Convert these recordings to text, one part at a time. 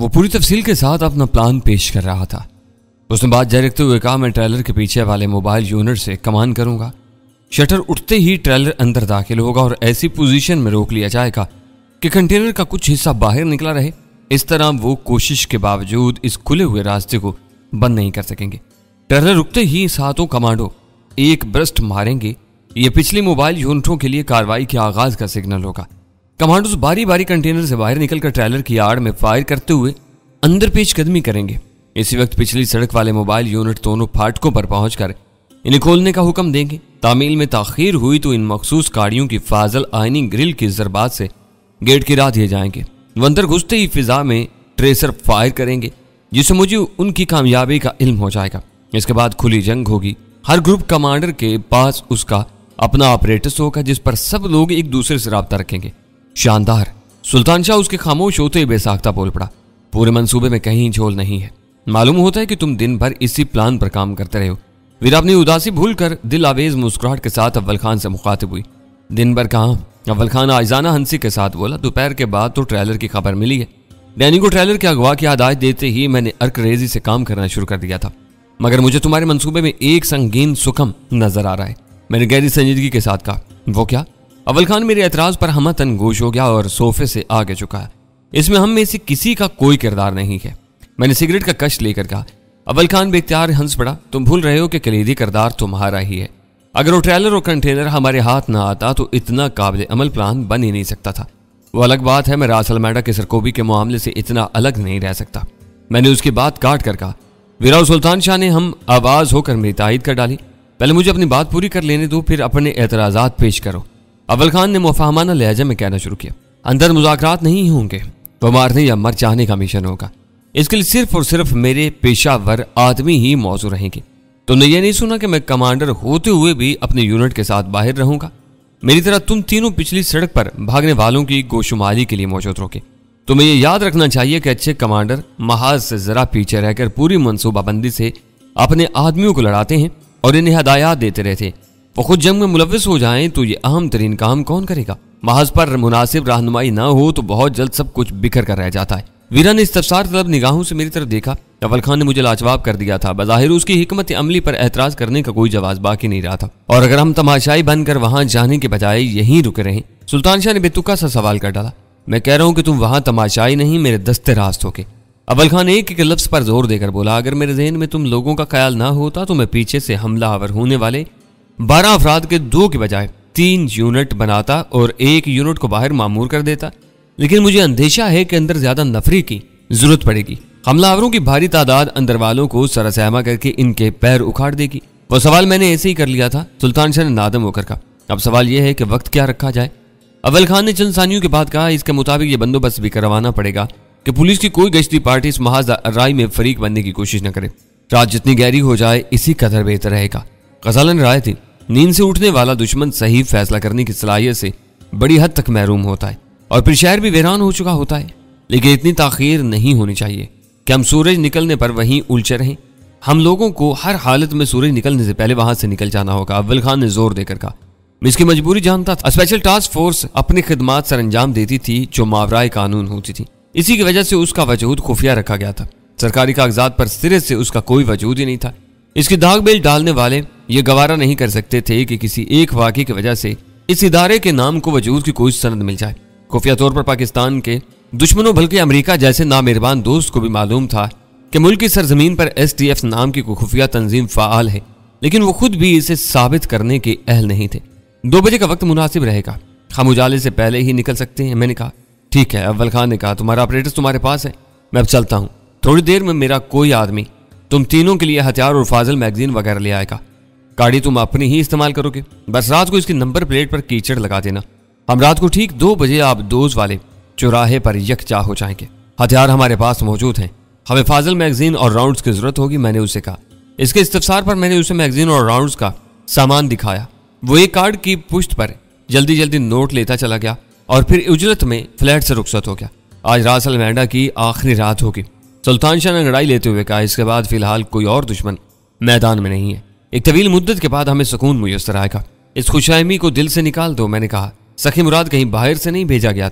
वो पूरी तफसील के साथ अपना प्लान पेश कर रहा था। उसने बात जारी रखते हुए कहा, मैं ट्रेलर के पीछे वाले मोबाइल यूनिट से कमांड करूंगा। शटर उठते ही ट्रेलर अंदर दाखिल होगा और ऐसी पोजीशन में रोक लिया जाएगा कि कंटेनर का कुछ हिस्सा बाहर निकला रहे। इस तरह वो कोशिश के बावजूद इस खुले हुए रास्ते को बंद नहीं कर सकेंगे। ट्रेलर रुकते ही सातों कमांडो एक ब्रस्ट मारेंगे। ये पिछली मोबाइल यूनिटों के लिए कार्रवाई के आगाज का सिग्नल होगा। कमांडोज बारी बारी कंटेनर से बाहर निकलकर ट्रेलर की आड़ में फायर करते हुए अंदर पेशकदमी करेंगे। इसी वक्त पिछली सड़क वाले मोबाइल यूनिट दोनों फाटकों पर पहुंचकर इन्हें खोलने का हुक्म देंगे। तामील में ताखीर हुई तो इन मखसूस गाड़ियों की फाजल आइनी ग्रिल की जरबात से गेट गिरा दिए जाएंगे। वो अंदर घुसते ही फिजा में ट्रेसर फायर करेंगे, जिससे मुझे उनकी कामयाबी का इल्म हो जाएगा। इसके बाद खुली जंग होगी। हर ग्रुप कमांडर के पास उसका अपना ऑपरेटर्स होगा जिस पर सब लोग एक दूसरे से राब्ता रखेंगे। शानदार। सुल्तान शाह उसके खामोश होते ही बेसाख्ता बोल पड़ा, पूरे मंसूबे में कहीं झोल नहीं है। मालूम होता है कि तुम दिन भर इसी प्लान पर काम करते रहे हो। वीरा अपनी उदासी भूलकर दिल आवेज मुस्कुराहट के साथ अव्वल खान से मुखातिब हुई। दिन भर कहाँ? अव्वल खान आइजाना हंसी के साथ बोला, दोपहर के बाद तो ट्रेलर की खबर मिली है। डैनी को ट्रेलर के अगवा की हदायत देते ही मैंने अर्करेजी से काम करना शुरू कर दिया था, मगर मुझे तुम्हारे मंसूबे में एक संगीन सुकम नजर आ रहा है। मैंने गहरी संजीदगी के साथ कहा। वो क्या? अव्वल खान मेरे एतराज पर हमतन गोश हो गया और सोफे से आगे झुका है। इसमें हम में से किसी का कोई किरदार नहीं है। मैंने सिगरेट का कश लेकर कहा। अव्वल खान बेख्तियार हंस पड़ा, तुम भूल रहे हो कि कलीदी किरदार तुम्हारा ही है। अगर वो ट्रेलर और कंटेनर हमारे हाथ ना आता तो इतना काबिल अमल प्लान बन ही नहीं सकता था। वो अलग बात है, मैं रास अलमैडा के सरकोबी के मामले से इतना अलग नहीं रह सकता। मैंने उसकी बात काट कर कहा। वीरा सुल्तान शाह ने हम आवाज होकर मेरी तायद कर डाली। पहले मुझे अपनी बात पूरी कर लेने दो, फिर अपने एतराजात पेश करो। अव्वल खान ने मुफाहमाना लहजा में कहना शुरू किया। अंदर मुज़ाकरात नहीं होंगे, वो मारने या मर जाने का मिशन होगा। इसके लिए सिर्फ और सिर्फ मेरे पेशावर आदमी ही मौजू रहेंगे। तुमने ये नहीं सुना कि मैं कमांडर होते हुए भी अपने यूनिट के साथ बाहर रहूंगा। मेरी तरह तुम तीनों पिछली सड़क पर भागने वालों की गोशुमारी के लिए मौजूद रहोगे। तुम्हें ये याद रखना चाहिए कि अच्छे कमांडर महाज से जरा पीछे रहकर पूरी मनसूबाबंदी से अपने आदमियों को लड़ाते हैं और इन्हें हदायत देते रहते। वो खुद जंग में मुलव्विस हो जाएं तो ये अहम तरीन काम कौन करेगा? महाज पर मुनासिब रहनुमाई ना हो तो बहुत जल्द सब कुछ बिखर कर रह जाता है। वीरा ने इस्तफसार तलब निगाहों से मेरी तरफ देखा। अव्वल खान ने मुझे लाजवाब कर दिया था। बज़ाहिर उसकी हिकमत अमली पर एतराज करने का कोई जवाब बाकी नहीं रहा था। और अगर हम तमाशाई बनकर वहां जाने के बजाय यहीं रुके रहें? सुल्तान शाह ने बेतुका सा सवाल कर डाला। मैं कह रहा हूं कि तुम वहां तमाशाई नहीं, मेरे दस्ते रास्त होके। अव्वल खान एक एक लफ्ज पर जोर देकर बोला, अगर मेरे ज़हन में तुम लोगों का ख्याल ना होता तो मैं पीछे से हमलावर होने वाले 12 अफराद के 2 के बजाय 3 यूनिट बनाता और एक यूनिट को बाहर मामूर कर देता। लेकिन मुझे अंदेशा है कि अंदर ज्यादा नफरी की जरूरत पड़ेगी। हमलावरों की भारी तादाद अंदर वालों को सरसहमा करके इनके पैर उखाड़ देगी। वो सवाल मैंने ऐसे ही कर लिया था। सुल्तान शाह ने नादम होकर कहा, अब सवाल यह है कि वक्त क्या रखा जाए? अव्वल खान ने चंद सानियों के बाद कहा, इसके मुताबिक ये बंदोबस्त भी करवाना पड़ेगा कि पुलिस की कोई गश्ती पार्टी इस महाज राय में फरीक बनने की कोशिश न करे। रात जितनी गहरी हो जाए इसी कदर बेहतर रहेगा। गजाला ने राय थी, नींद से उठने वाला दुश्मन सही फैसला करने की सलाहियत से बड़ी हद तक महरूम होता है और फिर शहर भी वीरान हो चुका होता है। लेकिन इतनी ताखीर नहीं होनी चाहिए कि हम सूरज निकलने पर वहीं उलझे रहें। हम लोगों को हर हालत में सूरज निकलने से पहले वहां से निकल जाना होगा। अव्वल खान ने जोर देकर कहा। मैं इसकी मजबूरी जानता था। स्पेशल टास्क फोर्स अपनी खिदमात सर अंजाम देती थी जो मावराए कानून होती थी। इसी की वजह से उसका वजूद खुफिया रखा गया था। सरकारी कागजात पर सिरे से उसका कोई वजूद ही नहीं था। इसकी दाग बेल डालने वाले ये गवारा नहीं कर सकते थे कि किसी एक वाक़े की वजह से इस इदारे के नाम को वजूद की कोई सनद मिल जाए। खुफिया तौर पर पाकिस्तान के दुश्मनों बल्कि अमेरिका जैसे नामेहरबान दोस्त को भी मालूम था कि मुल्क की सरजमीन पर STF नाम की कोई खुफिया तंजीम फाल है, लेकिन वो खुद भी इसे साबित करने के अहल नहीं थे। 2 बजे का वक्त मुनासिब रहेगा, हम उजाले से पहले ही निकल सकते हैं। मैंने कहा ठीक है। अव्वल खान ने कहा, तुम्हारा ऑपरेटर्स तुम्हारे पास है, मैं अब चलता हूँ। थोड़ी देर में मेरा कोई आदमी तुम तीनों के लिए हथियार और फाजिल मैगजीन वगैरह ले आएगा। गाड़ी तुम अपनी ही इस्तेमाल करोगे, बस रात को इसकी नंबर प्लेट पर कीचड़ लगा देना। हम रात को ठीक 2 बजे आप दोज वाले चौराहे पर यकजा हो जाएंगे। हथियार हमारे पास मौजूद हैं, हमें फाजिल मैगजीन और राउंड्स की जरूरत होगी। मैंने उसे कहा। इसके इस्तफसार पर मैंने उसे मैगजीन और राउंड्स का सामान दिखाया। वो एक कार्ड की पुश्त पर जल्दी जल्दी नोट लेता चला गया और फिर उजरत में फ्लैट से रुखसत हो गया। आज रास अलमैडा की आखिरी रात होगी। सुल्तान शाह ने लड़ाई लेते हुए कहा, इसके बाद फिलहाल कोई और दुश्मन मैदान में नहीं है। एक तवील मुद्दत के बाद हमें सुकून मुयस्सर आएगा। इस खुशहमी को दिल से निकाल दो। मैंने कहा, सखी मुराद कहीं बाहर से नहीं भेजा गया था।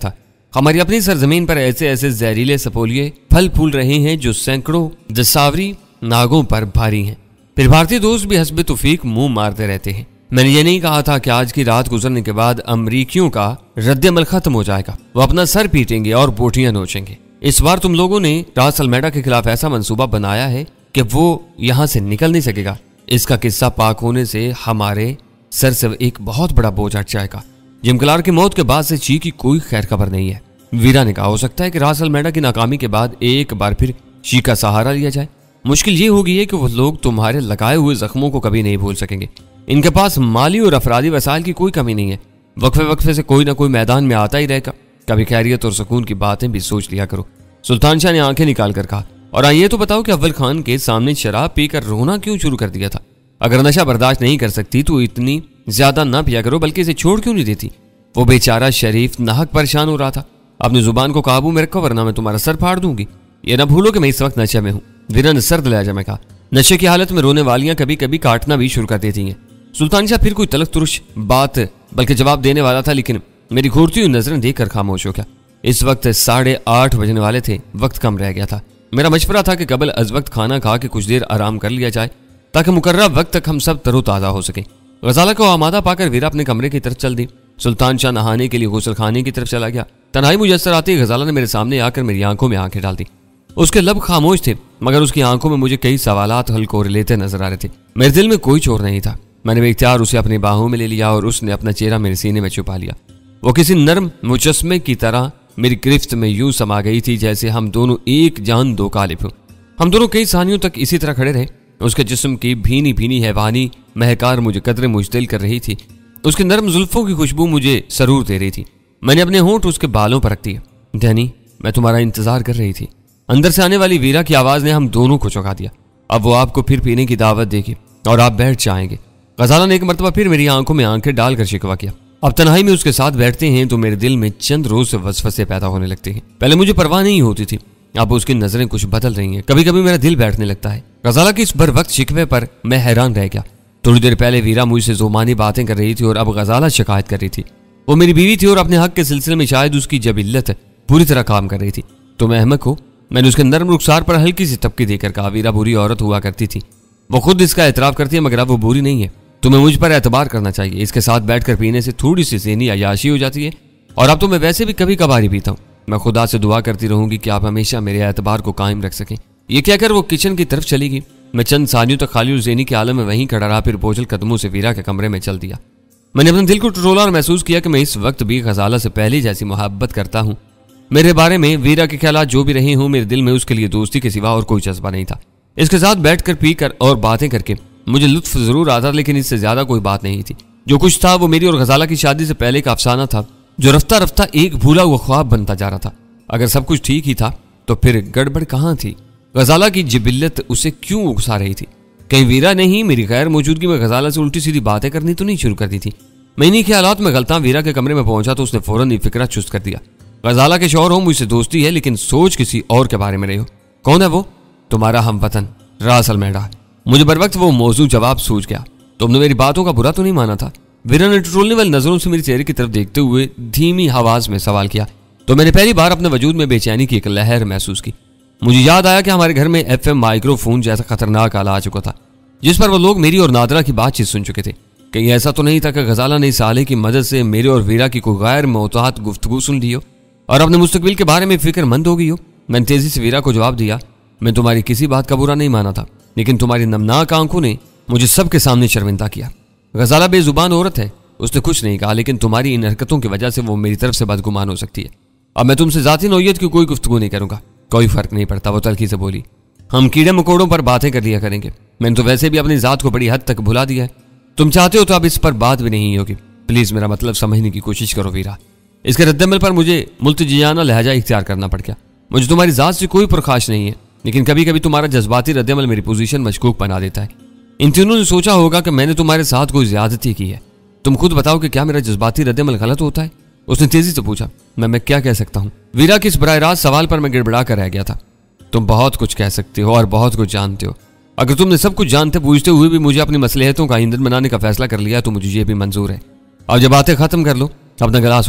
हमारी अपनी सरजमीन पर ऐसे ऐसे जहरीले सपोलिये फल फूल रहे हैं जो सैकड़ों दसावरी नागों पर भारी हैं। फिर भारतीय दोस्त भी हस्बे तौफीक मुंह मारते रहते हैं। मैंने ये नहीं कहा था कि आज की रात गुजरने के बाद अमरीकियों का रद्द-ए-अमल खत्म हो जाएगा। वो अपना सर पीटेंगे और बोटियां नोचेंगे। इस बार तुम लोगों ने रास अल्मेडा के खिलाफ ऐसा मंसूबा बनाया है कि वो यहां से निकल नहीं सकेगा। इसका किस्सा पाक होने से हमारे सर से एक बहुत बड़ा बोझ हट जाएगा। जिम क्लार्क की मौत के बाद से ची की कोई खैर खबर नहीं है। वीरा ने कहा, हो सकता है कि रास अल्मेडा की नाकामी के बाद एक बार फिर ची का सहारा लिया जाए। मुश्किल ये होगी है कि वो लोग तुम्हारे लगाए हुए जख्मों को कभी नहीं भूल सकेंगे। इनके पास माली और अफरादी वसाइल की कोई कमी नहीं है। वक्फे वक्फे से कोई ना कोई मैदान में आता ही रहेगा। कभी खैरियत और सुकून की बातें भी सोच लिया करो। सुल्तान शाह ने आंखें निकाल कर कहा, और ये तो बताओ कि अव्वल खान के सामने शराब पीकर रोना क्यों शुरू कर दिया था? अगर नशा बर्दाश्त नहीं कर सकती तो इतनी ज्यादा ना पिया करो, बल्कि इसे छोड़ क्यों नहीं देती? वो बेचारा शरीफ नाहक परेशान हो रहा था। अपनी जुबान को काबू में रखो वरना मैं तुम्हारा सर फाड़ दूंगी। ये ना भूलो कि मैं इस वक्त नशे में हूँ। वीरा ने सर्द लहजा में कहा, नशे की हालत में रोने वालियां कभी कभी काटना भी शुरू कर देती हैं। सुल्तान शाह फिर कोई तलख तुरुश बात बल्कि जवाब देने वाला था, लेकिन मेरी घूरती हुई नजरें देखकर खामोश हो गया। इस वक्त 8:30 बजने वाले थे। वक्त कम रह गया था। मेरा मशवरा था कि कबल अज वक्त खाना खा के कुछ देर आराम कर लिया जाए ताकि मुकर्रर वक्त तक हम सब तरोताजा हो सके। गजाला को आमादा पाकर वीरा अपने कमरे की तरफ चल दी। सुल्तान शाह नहाने के लिए गुसल खाने की तरफ चला गया। तन्हाई मुयस्सर आते ही गजाला ने मेरे सामने आकर मेरी आंखों में आंखें डाल दी। उसके लब खामोश थे, मगर उसकी आंखों में मुझे कई सवालात हल को लेते नजर आ रहे थे। मेरे दिल में कोई चोर नहीं था। मैंने बेख्तियार उसे अपनी बाहों में ले लिया और उसने अपना चेहरा मेरे सीने में छुपा लिया। वो किसी नर्म मुजस्मे की तरह मेरी गिरफ्त में यूं समा गई थी जैसे हम दोनों एक जान दो कालिब हो। हम दोनों कई सानियों तक इसी तरह खड़े रहे। उसके जिस्म की भीनी भीनी हैवानी महकार मुझे कदरे मुश्तिल कर रही थी। उसकी नर्म जुल्फों की खुशबू मुझे सरूर दे रही थी। मैंने अपने होंठ उसके बालों पर रख दिए। डैनी, मैं तुम्हारा इंतजार कर रही थी। अंदर से आने वाली वीरा की आवाज ने हम दोनों को चौंका दिया। अब वो आपको फिर पीने की दावत देगी और आप बैठ जाएंगे। गजाला ने एक मरतबा फिर मेरी आंखों में आंखें डालकर शिकवा किया। अब तन्हाई में उसके साथ बैठते हैं तो मेरे दिल में चंद रोज से वसवसे पैदा होने लगते हैं। पहले मुझे परवाह नहीं होती थी, अब उसकी नजरें कुछ बदल रही हैं। कभी कभी मेरा दिल बैठने लगता है। गजाला की इस बर वक्त शिकवे पर मैं हैरान रह गया। थोड़ी देर पहले वीरा मुझसे ज़ुबानी बातें कर रही थी और अब गजाला शिकायत कर रही थी। वो मेरी बीवी थी और अपने हक के सिलसिले में शायद उसकी जबिल्लत पूरी तरह काम कर रही थी। तुम अहमक हो, मैंने उसके नर्म रुखसार पर हल्की सी तपकी देकर कहा। वीरा बुरी औरत हुआ करती थी, वो खुद इसका एतराफ करती है, मगर अब वो बुरी नहीं है। तुम्हें मुझ पर एतबार करना चाहिए। इसके साथ बैठकर पीने से थोड़ी सी ज़हनी अय्याशी हो जाती है और अब तो मैं वैसे भी कभी कभार ही पीता हूँ। मैं खुदा से दुआ करती रहूंगी कि आप हमेशा मेरे एतबार को कायम रख सकें। ये कहकर वो किचन की तरफ चली गई। मैं चंद सानियों तक खाली और ज़हनी के आलम में वहीं खड़ा रहा, फिर बोझल कदमों से वीरा के कमरे में चल दिया। मैंने अपने दिल को टटोला और महसूस किया कि मैं इस वक्त भी गजाला से पहले जैसी मोहब्बत करता हूँ। मेरे बारे में वीरा के ख्यालात जो भी रहे हों, मेरे दिल में उसके लिए दोस्ती के सिवा और कोई जज्बा नहीं था। इसके साथ बैठकर पीकर और बातें करके मुझे लुत्फ जरूर आता, लेकिन इससे ज्यादा कोई बात नहीं थी। जो कुछ था वो मेरी और गजाला की शादी से पहले का अफसाना था, जो रफ्ता रफ्ता एक भूला हुआ ख्वाब बनता जा रहा था। अगर सब कुछ ठीक ही था तो फिर गड़बड़ कहाँ थी? गजाला की जिबिल्लत उसे क्यों उकसा रही थी? कहीं वीरा ने ही मेरी गैर मौजूदगी में गजाला से उल्टी सीधी बातें करनी तो नहीं शुरू कर दी थी? मैं इन्हीं ख्यालात में गलता वीरा के कमरे में पहुंचा तो उसने फौरन ही फिक्रा चुस्त कर दिया। गजाला के शौहर हो, मुझसे दोस्ती है, लेकिन सोच किसी और के बारे में रही हो। कौन है वो? तुम्हारा हमवतन रास अल्मेडा। मुझे बर वक्त वो मौजू जवाब सूझ गया। तुमने मेरी बातों का बुरा तो नहीं माना था? वीरा ने टटोलने वाली नजरों से मेरे चेहरे की तरफ देखते हुए धीमी आवाज में सवाल किया। तो मैंने पहली बार अपने वजूद में बेचैनी की एक लहर महसूस की। मुझे याद आया कि हमारे घर में FM माइक्रोफोन जैसा खतरनाक आला आ चुका था, जिस पर वो लोग मेरी और नादरा की बातचीत सुन चुके थे। कहीं ऐसा तो नहीं था कि गजाला ने साले की मदद से मेरे और वीरा की कोई गैर मोहतात गुफ्तगू सुन ली हो और अपने मुस्तकबिल के बारे में फिक्रमंद हो गई हो? मैंने तेजी से वीरा को जवाब दिया, मैं तुम्हारी किसी बात का बुरा नहीं माना था, लेकिन तुम्हारी नमनाक आंखों ने मुझे सबके सामने शर्मिंदा किया। गजाला बेजुबान औरत है, उसने कुछ नहीं कहा, लेकिन तुम्हारी इन हरकतों की वजह से वो मेरी तरफ से बदगुमान हो सकती है। अब मैं तुमसे जाती नौयत की कोई गुफ्तगू नहीं करूंगा। कोई फर्क नहीं पड़ता, वो तल्खी से बोली। हम कीड़े मकोड़ों पर बातें कर लिया करेंगे। मैंने तो वैसे भी अपनी जात को बड़ी हद तक भुला दिया है। तुम चाहते हो तो अब इस पर बात भी नहीं होगी। प्लीज मेरा मतलब समझने की कोशिश करो वीरा। इसके रद्दमल पर मुझे मुल्तजियाना लहजा इख्तियार करना पड़ गया। मुझे तुम्हारी जात से कोई पुरखाश नहीं है, लेकिन कभी कभी तुम्हारा जज्बाती रद्दमल मेरी पोजीशन मशकूक बना देता है। इन तीनों ने सोचा होगा कि मैंने तुम्हारे साथ कोई ज्यादती की है। तुम खुद बताओ कि क्या मेरा जज्बाती रद्दमल गलत होता है? उसने तेजी से पूछा। मैं क्या कह सकता हूँ? वीरा के इस बराह रास्त सवाल पर मैं गिड़बड़ा कर रह गया था। तुम बहुत कुछ कह सकते हो और बहुत कुछ जानते हो। अगर तुमने सब कुछ जानते पूछते हुए भी मुझे अपनी मसलहतों का ईंधन बनाने का फैसला कर लिया तो मुझे ये भी मंजूर है। अब जब बातें खत्म कर लो, अपना गिलास उठाओ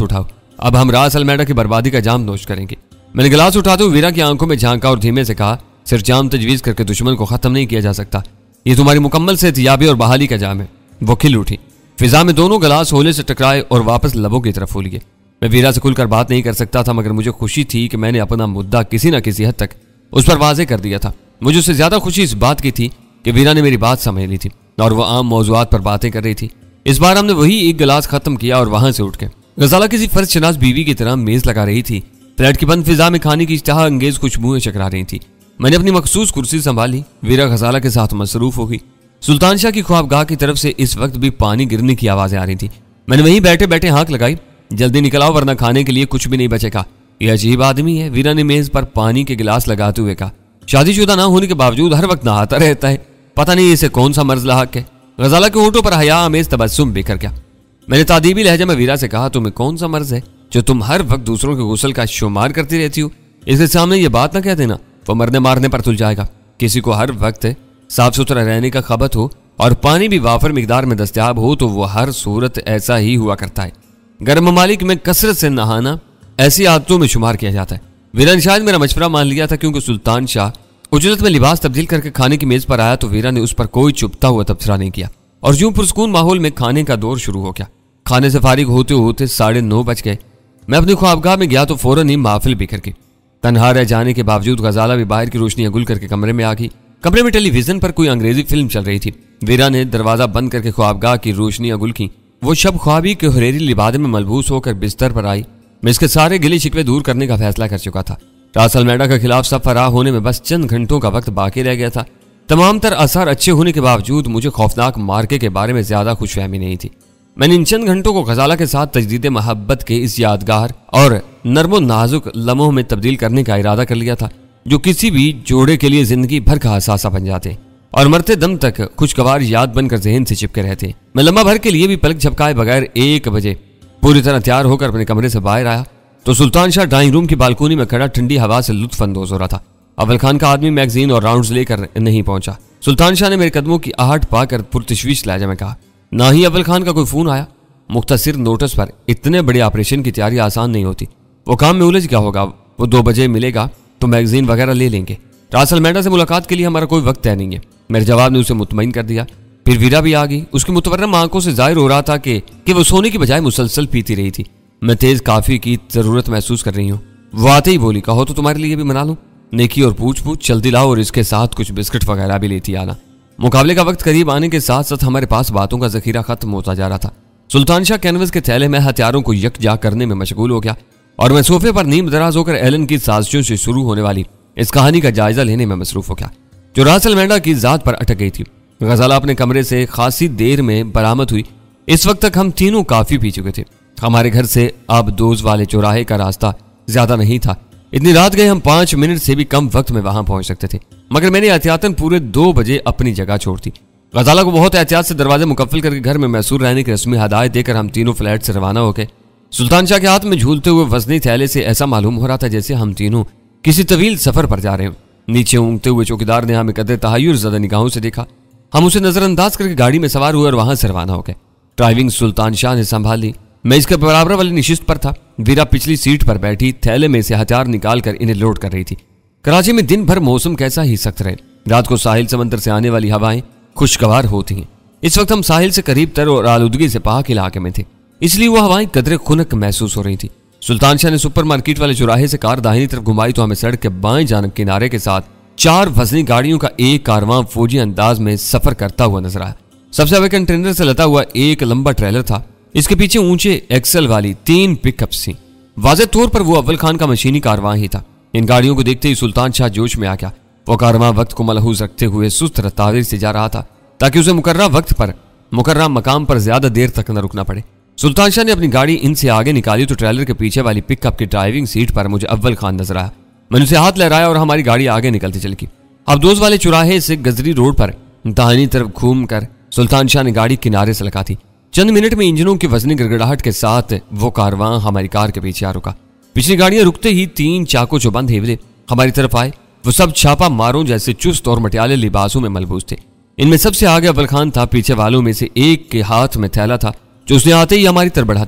अब हम रास अलमेडा की बर्बादी का जाम नोश करेंगे। मैंने गिलास उठाते हुए वीरा की आंखों में झांका और धीमे से कहा, सिर्फ जाम तजवीज करके दुश्मन को खत्म नहीं किया जा सकता, ये तुम्हारी मुकम्मल सेहतियाबी और बहाली का जाम है। वो खिल उठी। फिजा में दोनों गिलास होले से टकराए और वापस लबों की तरफ हो लिए। मैं वीरा से खुलकर बात नहीं कर सकता था, मगर मुझे खुशी थी कि मैंने अपना मुद्दा किसी न किसी हद तक उस पर वाजे कर दिया था। मुझे उससे ज्यादा खुशी इस बात की थी कि वीरा ने मेरी बात समझ ली थी और वह आम मौजुआत पर बातें कर रही थी। इस बार हमने वही एक गिलास खत्म किया और वहां से उठ के गजाला किसी फर्ज शनास बीवी की तरह मेज लगा रही थी। फ्लैट की बंद फिजा में खाने की इश्तहा अंगेज खुशबुएं चकरा रही थी। मैंने अपनी मखसूस कुर्सी संभाली। वीरा गजाला के साथ मसरूफ हो गई। सुल्तान शाह की ख्वाबगाह की तरफ से इस वक्त भी पानी गिरने की आवाजें आ रही थी। मैंने वहीं बैठे बैठे हाँक लगाई, जल्दी निकल आओ वरना खाने के लिए कुछ भी नहीं बचेगा। यह अजीब आदमी है, वीरा ने मेज पर पानी के गिलास लगाते हुए कहा। शादीशुदा ना होने के बावजूद हर वक्त नहाता रहता है, पता नहीं इसे कौन सा मर्ज लाहक है। गजाला के होठों पर हया आमेज तबस्सुम बिखर गया। मैंने तादीबी लहजा में वीरा से कहा, तुम्हें कौन सा मर्ज है जो तुम हर वक्त दूसरों के गुस्ल का शुमार करती रहती हो? इसके सामने ये बात ना कह देना, वो मरने मारने पर तुल जाएगा। किसी को हर वक्त साफ सुथरा रहने का खबत हो और पानी भी वाफर मिकदार में दस्तयाब हो तो वो हर सूरत ऐसा ही हुआ करता है। गर्म ममालिक में कसरत से नहाना ऐसी आदतों में शुमार किया जाता है। वीरा ने शायद मेरा मशवरा मान लिया था, क्योंकि सुल्तान शाह उजलत में लिबास तब्दील करके खाने की मेज पर आया तो वीरा ने उस पर कोई चुपता हुआ तबसरा नहीं किया और यूं पुरस्कून माहौल में खाने का दौर शुरू हो गया। खाने से फारिग होते होते 9:30 बज गए। मैं अपनी ख्वाबगाह में गया तो फौरन ही महफिल बिखर गई। तन्हा रह जाने के बावजूद गजाला भी बाहर की रोशनियां गुल करके कमरे में आ गई। कमरे में टेलीविजन पर कोई अंग्रेजी फिल्म चल रही थी। वीरा ने दरवाजा बंद करके ख्वाबगाह की रोशनियां गुल की। वो शब ख्वाबी के हुरेरी लिबादे में मलबूस होकर बिस्तर पर आई। मैं इसके सारे गिले शिकवे दूर करने का फैसला कर चुका था। रास अलमेडा के खिलाफ सब फराह होने में बस चंद घंटों का वक्त बाकी रह गया था। तमाम तर असर अच्छे होने के बावजूद मुझे खौफनाक मार्के के बारे में ज्यादा खुशफहमी नहीं थी। मैंने इन चंद घंटों को गजाला के साथ तजदीद मोहब्बत के इस यादगार और नर्मो नाजुक लम्हों में तब्दील करने का इरादा कर लिया था, जो किसी भी जोड़े के लिए जिंदगी भर का अहसासा बन जाते और मरते दम तक खुशगवार याद बनकर जहन से चिपके रहते। मैं लम्हा भर के लिए भी पलक झपकाए बगैर 1 बजे पूरी तरह तैयार होकर अपने कमरे से बाहर आया तो सुल्तान शाह ड्राइंग रूम की बालकोनी में खड़ा ठंडी हवा से लुत्फ अंदोज हो रहा था। अव्वल खान का आदमी मैगजीन और राउंड्स लेकर नहीं पहुंचा। सुल्तान शाह ने मेरे कदमों की आहट पाकर पुरतशवीश लहजा में कहा, ना ही अव्वल खान का कोई फोन आया। मुख्तसर नोटिस पर इतने बड़े ऑपरेशन की तैयारी आसान नहीं होती। वो काम में उलझ गया होगा। वो 2 बजे मिलेगा तो मैगजीन वगैरह ले लेंगे। रास अलमेडा से मुलाकात के लिए हमारा कोई वक्त तय नहीं है। मेरे जवाब ने उसे मुतमईन कर दिया। फिर वीरा भी आ गई। उसकी मुतवर्रम आंखों से जाहिर हो रहा था कि वो सोने की बजाय मुसलसल पीती रही थी। मैं तेज काफी की जरूरत महसूस कर रही हूँ। वो आते ही बोली, कहो तो तुम्हारे लिए भी बना लूं। नेकी और पूछ पूछ जल्दी लाओ और इसके साथ कुछ बिस्किट वगैरह भी लेती आना। मुकाबले का वक्त करीब आने के साथ साथ हमारे पास बातों का जखीरा खत्म होता जा रहा था। सुल्तान शाह कैनवस के थैले में हथियारों को यकजा करने में मशगूल हो गया और मैं सोफे पर नीम दराज होकर एलन की साजिशों से शुरू होने वाली इस कहानी का जायजा लेने में मसरूफ हो गया, जो रास अलमेडा की जात पर अटक गई थी। गजाला अपने कमरे से खासी देर में बरामद हुई। इस वक्त तक हम तीनों काफी पी चुके थे। हमारे घर से आबदोज वाले चौराहे का रास्ता ज्यादा नहीं था। इतनी रात गए हम 5 मिनट से भी कम वक्त में वहां पहुंच सकते थे, मगर मैंने एहतियातन पूरे 2 बजे अपनी जगह छोड़ दी। गजाला को बहुत एहतियात से दरवाजे मुकफ्फल करके घर में मैसूर रहने की रस्मी हदायत देकर हम तीनों फ्लैट से रवाना हो गए। सुल्तान शाह के हाथ में झूलते हुए वजनी थैले से ऐसा मालूम हो रहा था जैसे हम तीनों किसी तवील सफर पर जा रहे हो। नीचे ऊँगते हुए चौकीदार ने हमें कदर तहायुर ज़दा निगाहों से देखा। हम उसे नजरअंदाज करके गाड़ी में सवार हुए और वहां से रवाना हो गए। ड्राइविंग सुल्तान शाह ने संभाली। मैं इसके बराबर वाली निशिस्त पर था। वीरा पिछली सीट पर बैठी थैले में से हथियार निकालकर इन्हें लोड कर रही थी। कराची में दिन भर मौसम कैसा ही सख्त रहे। रात को साहिल समंदर से आने वाली हवाएं खुशगवार होती हैं। इस वक्त हम साहिल से करीब तर और आलूदगी से पाक इलाके में थे, इसलिए वो हवाएं कदरे खुनक महसूस हो रही थी। सुल्तान शाह ने सुपर मार्केट वाले चौराहे से कार दाहिनी तरफ घुमाई तो हमें सड़क के बाएं जानब किनारे के साथ 4 वजनी गाड़ियों का एक कारवां फौजी अंदाज में सफर करता हुआ नजर आया। सबसे आगे कंटेनर से लदा हुआ एक लंबा ट्रेलर था। इसके पीछे ऊंचे एक्सल वाली 3 पिकअप्स थी। वाज़ेह तौर पर वो अव्वल खान का मशीनी कारवां ही था। इन गाड़ियों को देखते ही सुल्तान शाह जोश में आ गया। वो कारवां वक्त को मलहूज रखते हुए सुस्त रफ्तारी से जा रहा था ताकि उसे मुकर्रर वक्त पर मुकर्रर मकाम पर ज्यादा देर तक न रुकना पड़े। सुल्तान शाह ने अपनी गाड़ी इनसे आगे निकाली तो ट्रेलर के पीछे वाली पिकअप की ड्राइविंग सीट पर मुझे अव्वल खान नजर आया। मैंने उसे हाथ लहराया और हमारी गाड़ी आगे निकलती चल गई। अबदोज वाले चौराहे से गजरी रोड पर दाहिनी तरफ घूमकर सुल्तान शाह ने गाड़ी किनारे से लगा दी। चंद मिनट में इंजनों की वजनी गड़गड़ाहट के साथ वो कारवां हमारी कार के पीछे आ रुका। पिछली गाड़ियां रुकते ही 3 चाको चौबंद हेवरे हमारी तरफ आए। वो सब छापा मारों जैसे चुस्त और मटियाले लिबासों में मलबूस थे। इनमें सबसे आगे अव्वल खान था। पीछे वालों में से एक के हाथ में थैला था जो उसने आते ही हमारी तरफ बढ़ा दिया।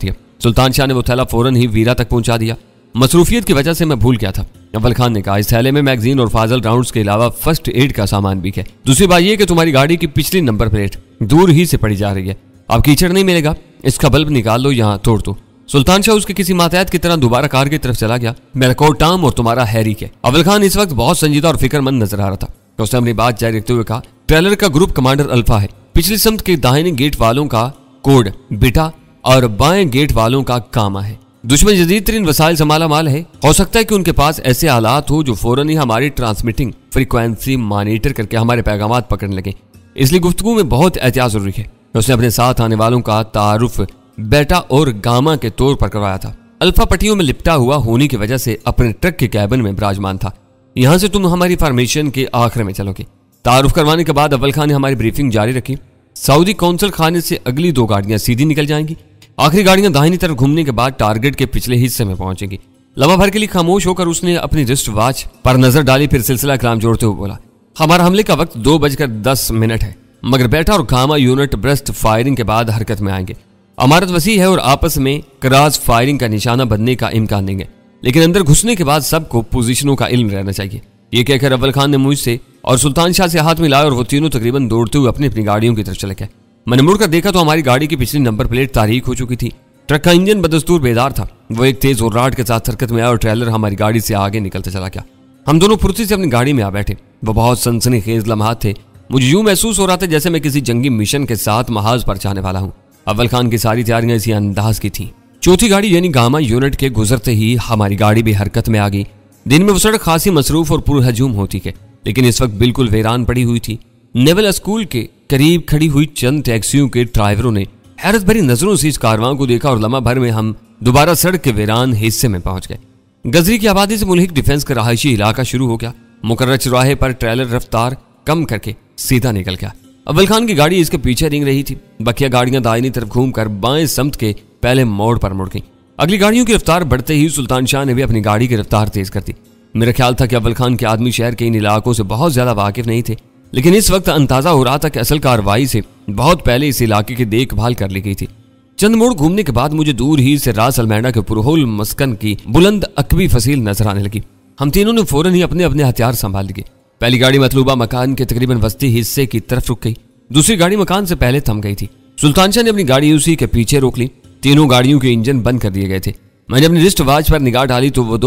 सुल्तान शाह ने वो थैला फौरन ही वीरा तक पहुंचा दिया। मसरूफियत की वजह से मैं भूल गया था। अव्वल खान ने कहा, इस थैले में मैगजीन और फाजल राउंड्स के अलावा फर्स्ट एड का सामान भी है। दूसरी बात यह कि तुम्हारी गाड़ी की पिछली नंबर प्लेट दूर ही से पड़ी जा रही है। अब कीचड़ नहीं मिलेगा, इसका बल्ब निकाल लो, यहाँ तोड़ दो। सुल्तान शाह उसके किसी मातहत की तरह दोबारा कार की तरफ चला गया। मेरा कोट टाम और तुम्हारा हैरी के। अव्वल खान इस वक्त बहुत संजीदा और फिक्रमंद नजर आ रहा था। तो उसने अपनी बात जारी रखते हुए कहा, ट्रेलर का ग्रुप कमांडर अल्फा है। पिछली समत के दाहिने गेट वालों का कोड बिटा और बाएं गेट वालों का कामा है। दुश्मन जदीद तरीन वसाइल से माला माल है। हो सकता है कि उनके पास ऐसे आलात हो जो फौरन ही हमारी ट्रांसमिटिंग फ्रीक्वेंसी मॉनिटर करके हमारे पैगामात पकड़ने लगे, इसलिए गुफ्तगू में बहुत एहतियात जरूरी है। उसने अपने साथ आने वालों का तारुफ बेटा और गामा के तौर पर करवाया था। अल्फा पट्टियों में लिपटा हुआ होने की वजह से अपने ट्रक के कैबिन में विराजमान था। यहां से तुम हमारी फॉर्मेशन के आखिर में चलोगे। तारुफ करवाने के बाद अव्वल खान ने हमारी ब्रीफिंग जारी रखी। सऊदी कौंसल खाने से अगली 2 गाड़ियां सीधी निकल जाएंगी। आखिरी गाड़ियां दाहिनी तरफ घूमने के बाद टारगेट के पिछले हिस्से में पहुंचेंगी। लम्हा भर के लिए खामोश होकर उसने अपनी रिस्ट वॉच पर नजर डाली, फिर सिलसिला कलाम जोड़ते हुए बोला, हमारा हमले का वक्त 2:10 है, मगर बेटा और गामा यूनिट ब्रस्ट फायरिंग के बाद हरकत में आएंगे। अमारत वसी है और आपस में क्रॉस फायरिंग का निशाना बनने का इम्कान देंगे, लेकिन अंदर घुसने के बाद सबको पोजीशनों का इल्म रहना चाहिए। ये कहकर अव्वल खान ने मुझसे और सुल्तान शाह से हाथ मिलाया और वो तीनों तकरीबन दौड़ते हुए अपनी अपनी गाड़ियों की तरफ चले गए। मैंने मुड़कर देखा तो हमारी गाड़ी की पिछली नंबर प्लेट तारीख हो चुकी थी। ट्रक का इंजन बदस्तूर बेदार था। वो एक तेज और राड के साथ हरकत में आया और ट्रेलर हमारी गाड़ी से आगे निकलता चला गया। हम दोनों फुर्ती से अपनी गाड़ी में आ बैठे। वो बहुत सनसनीखेज लम्हात थे। मुझे यूं महसूस हो रहा था जैसे मैं किसी जंगी मिशन के साथ महाज पर जाने वाला हूं। अव्वल खान की सारी तैयारियां इसी अंदाज की थी। चौथी गाड़ी यानी गामा यूनिट के गुजरते ही हमारी गाड़ी भी हरकत में आ गई। दिन में वो सड़क खासी मसरूफ और पुरहजूम होती है, लेकिन इस वक्त बिल्कुल वीरान पड़ी हुई थी। नेवल स्कूल के करीब खड़ी हुई चंद टैक्सियों के ड्राइवरों ने हैरत भरी नजरों से इस कारवां को देखा और लम्हा भर में हम दोबारा सड़क के वीरान हिस्से में पहुंच गए। गजरी की आबादी से मुल्हिक डिफेंस का रहायशी इलाका शुरू हो गया। मुकर्रर चौराहे पर ट्रेलर रफ्तार कम करके सीधा निकल गया। अव्वल खान की गाड़ी इसके पीछे रिंग रही थी। बकिया गाड़ियां दाहिनी तरफ घूमकर बाएं समत के पहले मोड़ पर मुड़ गईं। अगली गाड़ियों की रफ्तार बढ़ते ही सुल्तान शाह ने भी अपनी गाड़ी की रफ्तार तेज कर दी। मेरा ख्याल था कि अव्वल खान के आदमी शहर के इन इलाकों से बहुत ज्यादा वाकिफ नहीं थे, लेकिन इस वक्त अंदाजा हो रहा था कि असल कार्रवाई से बहुत पहले इस इलाके की देखभाल कर ली गई थी। चंद मोड़ घूमने के बाद मुझे दूर ही से रास अलमैंडा के पुरहोल मस्कन की बुलंद अकबी फसील नजर आने लगी। हम तीनों ने फौरन ही अपने अपने हथियार संभाल लिए। पहली गाड़ी मतलूबा मकान के तकरीबन वस्ती हिस्से की तरफ रुक गई। दूसरी गाड़ी मकान से पहले थम गई थी। सुल्तान शाह ने अपनी गाड़ी उसी के पीछे रोक ली। तीनों गाड़ियों के इंजन बंद कर दिए गए थे। मैंने अपनी रिस्ट वॉच पर निगाह डाली तो वो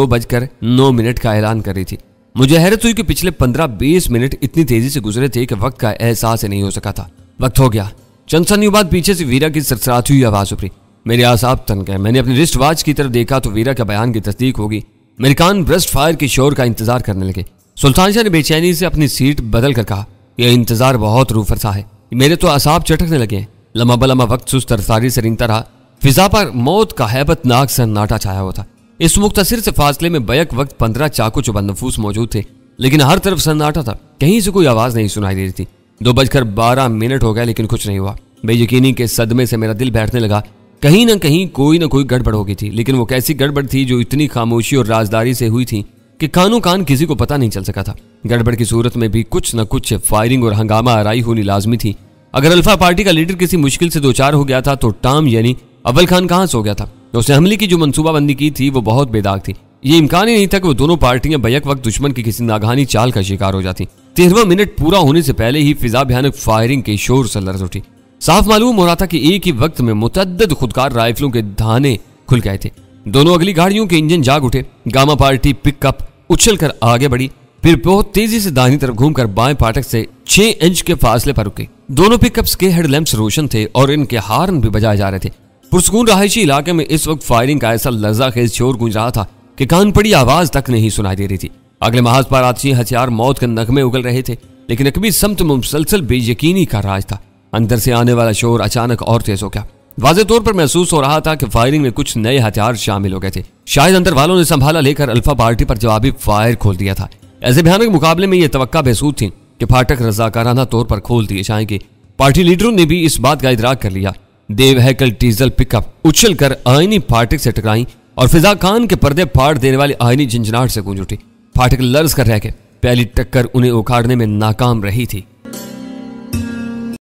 2:09 का ऐलान कर रही थी। मुझे हैरत हुई कि पिछले 15-20 मिनट इतनी तेजी से गुजरे थे कि वक्त का एहसास ही नहीं हो सका था। वक्त हो गया। चंद सनियों बाद पीछे से वीरा की सरसराती हुई आवाज उभरी। मेरे आसाब तन गए। मैंने अपनी रिस्ट वॉच की तरफ देखा तो वीरा के बयान की तस्दीक होगी। मेरे कान ब्रस्ट फायर के शोर का इंतजार करने लगे। सुल्तान शाह ने बेचैनी से अपनी सीट बदल कर कहा, यह इंतजार बहुत रूफर सा है, मेरे तो आसाब चटकने लगे। लम्हा बलम्हा वक्त सुस्त रफ्तारी से रिंगता रहा। फिजा पर मौत का हैबतनाक सन्नाटा छाया हुआ था। इस मुख्तसर से फासले में बैक वक्त 15 चाकू चुबंद नफूस मौजूद थे, लेकिन हर तरफ सन्नाटा था। कहीं से कोई आवाज नहीं सुनाई दे रही थी। 2:12 हो गए, लेकिन कुछ नहीं हुआ। बेयकीनी के सदमे से मेरा दिल बैठने लगा। कहीं ना कहीं कोई ना कोई गड़बड़ हो गई थी, लेकिन वो कैसी गड़बड़ थी जो इतनी खामोशी और राजदारी से हुई थी कि कानों कान किसी को पता नहीं चल सका था। गड़बड़ की सूरत में भी कुछ न कुछ फायरिंग और हंगामा आराई होनी लाजमी थी। अगर अल्फा पार्टी का लीडर किसी मुश्किल से 2-4 हो गया था तो टाम यानी अव्वल खान कहां सो गया था। उसने हमले की जो मंसूबाबंदी की थी वो बहुत बेदाग थी। ये इम्कान ही नहीं था कि वो दोनों पार्टियां बैक वक्त दुश्मन की किसी नागहानी चाल का शिकार हो जाती। 13वां मिनट पूरा होने से पहले ही फिजा भयानक फायरिंग के शोर से लरज उठी। साफ मालूम हो रहा था कि एक ही वक्त में मुतअद्दिद खुदकार राइफलों के धाने खुल गए थे। दोनों अगली गाड़ियों के इंजन जाग उठे। गामा पार्टी पिकअप उछलकर आगे बढ़ी, फिर बहुत तेजी से दाहिनी तरफ घूमकर बाएं फाटक से 6 इंच के फासले पर रुक गई। दोनों पिकअप्स के हेडलैम्प्स रोशन थे और इनके हार्न भी बजाए जा रहे थे। पुरसकून रहायशी इलाके में इस वक्त फायरिंग का ऐसा लर्जाखेज शोर गूंज रहा था कि कान पड़ी आवाज तक नहीं सुनाई दे रही थी। अगले महाज पर आतिशी हथियार मौत के नगमे उगल रहे थे, लेकिन अकबी समत में मुसलसल बेयकीनी का राज था। अंदर से आने वाला शोर अचानक और तेज हो गया। वाज़े तौर पर महसूस हो रहा था कि फायरिंग में कुछ नए हथियार शामिल हो गए थे। शायद अंदर वालों ने संभाला लेकर अल्फा पार्टी पर जवाबी फायर खोल दिया था। ऐसे भयानक मुकाबले में यह तवक्का बेसूद थी कि फाटक रजाकाराना तौर पर खोल दिए जाएंगे। पार्टी लीडरों ने भी इस बात का इदराक कर लिया। देवहैकल डीजल पिकअप उछलकर आईनी फाटक से टकराई और फिजा खान के पर्दे फाड़ देने वाली आईनी झंझनाहट से गूंज उठी। फाटक लर्ज कर रह गए। पहली टक्कर उन्हें उखाड़ने में नाकाम रही थी।